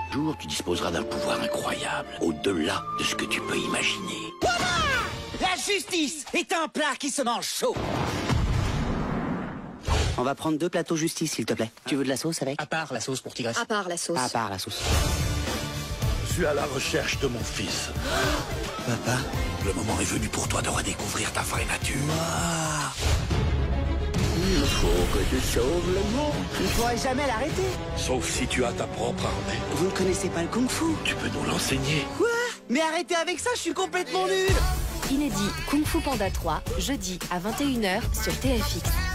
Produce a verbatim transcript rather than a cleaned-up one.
Un jour, tu disposeras d'un pouvoir incroyable, au-delà de ce que tu peux imaginer. La justice est un plat qui se mange chaud. On va prendre deux plateaux justice, s'il te plaît. Tu veux de la sauce avec? À part la sauce pour tigresse. À part la sauce. À part la sauce. Je suis à la recherche de mon fils. Papa? Le moment est venu pour toi de redécouvrir ta vraie nature. Il faut que tu sauves le monde. Tu ne pourrais jamais l'arrêter. Sauf si tu as ta propre armée. Vous ne connaissez pas le kung-fu? Tu peux nous l'enseigner. Quoi? Mais arrêtez avec ça, je suis complètement nul. Inédit Kung Fu Panda trois, jeudi à vingt et une heures sur T F X.